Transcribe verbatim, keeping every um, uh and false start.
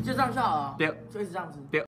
就这样就好了， 对， 就一直这样子。 对。